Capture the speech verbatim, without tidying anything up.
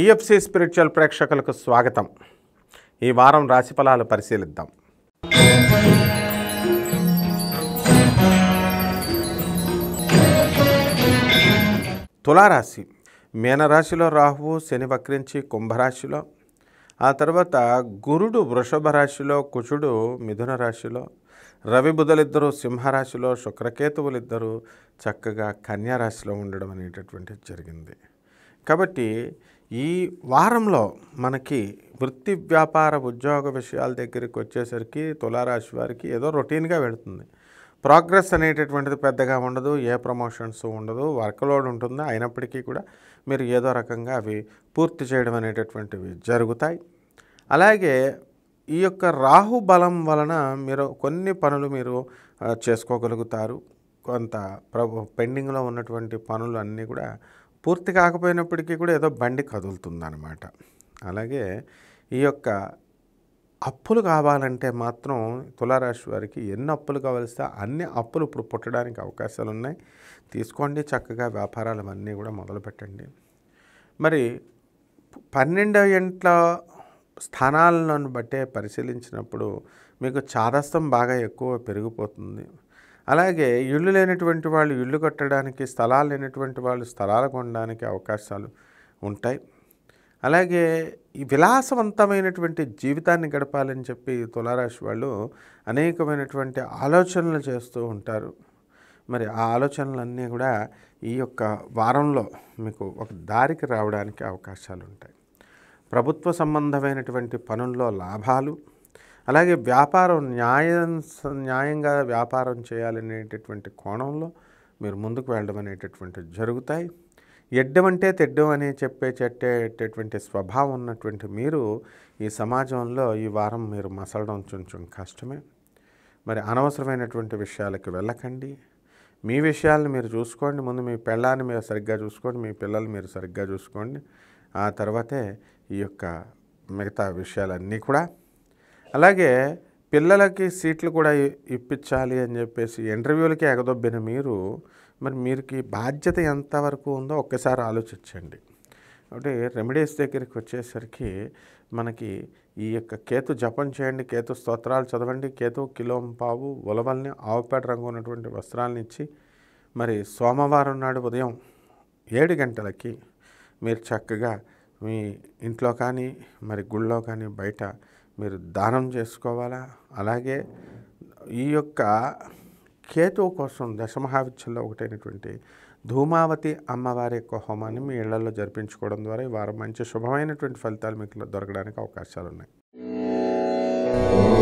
TFC spiritual ప్రేక్షకులకు స్వాగతం. ఈ వారం రాశి ఫలాలు పరిశీలిద్దాం. తులారాశి. మీనరాశిలో రాహువు శని వక్రించి కుంభరాశిలో, ఆ తర్వాత గురుడు వృషభ రాశిలో, కుజుడు మిథున రాశిలో, రవి బుధులిద్దరూ సింహరాశిలో, శుక్రకేతువులిద్దరూ చక్కగా కన్యా రాశిలో ఉండడం అనేటటువంటిది జరిగింది. కాబట్టి ఈ వారంలో మనకి వృత్తి వ్యాపార ఉద్యోగ విషయాల దగ్గరికి వచ్చేసరికి తులారాశి వారికి ఏదో రొటీన్గా వెళుతుంది. ప్రోగ్రెస్ అనేటటువంటిది పెద్దగా ఉండదు, ఏ ప్రమోషన్స్ ఉండదు, వర్క్లోడ్ ఉంటుంది. అయినప్పటికీ కూడా మీరు ఏదో రకంగా అవి పూర్తి చేయడం అనేటటువంటివి జరుగుతాయి. అలాగే ఈ యొక్క రాహు బలం వలన మీరు కొన్ని పనులు మీరు చేసుకోగలుగుతారు. కొంత ప్రభు పెండింగ్లో ఉన్నటువంటి పనులు అన్నీ కూడా పూర్తి కాకపోయినప్పటికీ కూడా ఏదో బండి కదులుతుందన్నమాట. అలాగే ఈ యొక్క అప్పులు కావాలంటే మాత్రం తులారాశి వారికి ఎన్ని అప్పులు కావలిస్తే అన్ని అప్పులు ఇప్పుడు పుట్టడానికి అవకాశాలు ఉన్నాయి. తీసుకోండి, చక్కగా వ్యాపారాలు అన్నీ కూడా మొదలుపెట్టండి. మరి పన్నెండవ ఇంట్ల స్థానాలను బట్టే పరిశీలించినప్పుడు మీకు చాదస్తం బాగా ఎక్కువ పెరిగిపోతుంది. అలాగే ఇళ్ళు లేనటువంటి వాళ్ళు ఇళ్ళు కట్టడానికి, స్థలాలు లేనటువంటి వాళ్ళు స్థలాలు కొనడానికి అవకాశాలు ఉంటాయి. అలాగే ఈ విలాసవంతమైనటువంటి జీవితాన్ని గడపాలని చెప్పి తులారాశి వాళ్ళు అనేకమైనటువంటి ఆలోచనలు చేస్తూ ఉంటారు. మరి ఆ ఆలోచనలన్నీ కూడా ఈ యొక్క వారంలో మీకు ఒక దారికి రావడానికి అవకాశాలు ఉంటాయి. ప్రభుత్వ సంబంధమైనటువంటి పనుల్లో లాభాలు, అలాగే వ్యాపారం న్యాయం న్యాయంగా వ్యాపారం చేయాలనేటటువంటి కోణంలో మీరు ముందుకు వెళ్ళడం అనేటటువంటివి జరుగుతాయి. ఎడ్డమంటే తెడ్డం అని చెప్పే చెట్టేటటువంటి స్వభావం ఉన్నటువంటి మీరు ఈ సమాజంలో ఈ వారం మీరు మసలడం కొంచెం కష్టమే. మరి అనవసరమైనటువంటి విషయాలకు వెళ్ళకండి. మీ విషయాలను మీరు చూసుకోండి. ముందు మీ పెళ్ళాన్ని మీరు సరిగ్గా చూసుకోండి, మీ పిల్లలు మీరు సరిగ్గా చూసుకోండి. ఆ తర్వాతే ఈ యొక్క మిగతా విషయాలన్నీ కూడా. అలాగే పిల్లలకి సీట్లు కూడా ఇప్పించాలి అని చెప్పేసి ఇంటర్వ్యూలకి ఎగదొబ్బిన మీరు మరి మీరుకి బాధ్యత ఎంతవరకు ఉందో ఒక్కసారి ఆలోచించండి. అంటే రెమెడీస్ దగ్గరికి వచ్చేసరికి మనకి ఈ యొక్క కేతు జపం చేయండి, కేతు స్తోత్రాలు చదవండి, కేతు కిలో పావు ఉలవల్ని ఆవుపేట రంగు ఉన్నటువంటి వస్త్రాలను ఇచ్చి మరి సోమవారం నాడు ఉదయం ఏడు గంటలకి మీరు చక్కగా మీ ఇంట్లో కానీ మరి గుళ్ళో కానీ బయట మీరు దానం చేసుకోవాలా. అలాగే ఈ యొక్క కేతువు కోసం దశమహావిద్యల్లో ఒకటైనటువంటి ధూమావతి అమ్మవారి యొక్క హోమాన్ని మీ ఇళ్లలో జరిపించుకోవడం ద్వారా ఈ వారం మంచి శుభమైనటువంటి ఫలితాలు మీకు దొరకడానికి అవకాశాలు ఉన్నాయి.